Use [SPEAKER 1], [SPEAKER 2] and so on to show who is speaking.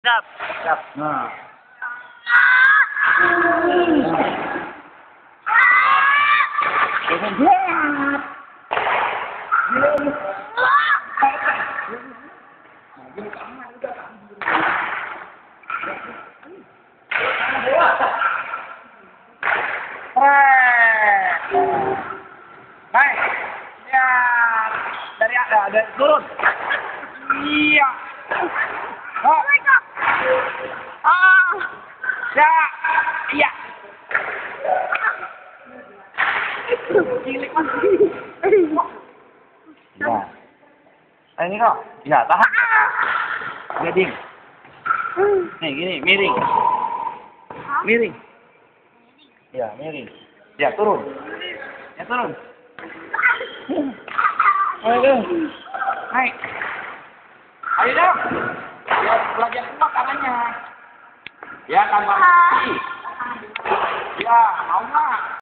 [SPEAKER 1] Siap.
[SPEAKER 2] Siap. Nah. Baik. Ya. Dari turun. Iya. Oh. Ya. Iya. Cilik masih. Ya. Ini kok. Ya, tahan. Miring. Nih, gini, miring. Miring. Ya, miring. Ya, turun. Ya, turun. Ayo. Naik. Ayo dong. Ya, belajar kuat tangannya. Ya, tambah. Ya, mau nggak?